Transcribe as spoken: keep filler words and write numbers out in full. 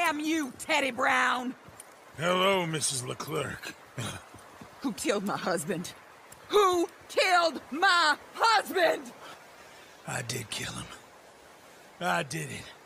Damn you, Teddy Brown! Hello, Missus Leclerc. Who killed my husband? Who killed my husband? I did kill him. I did it.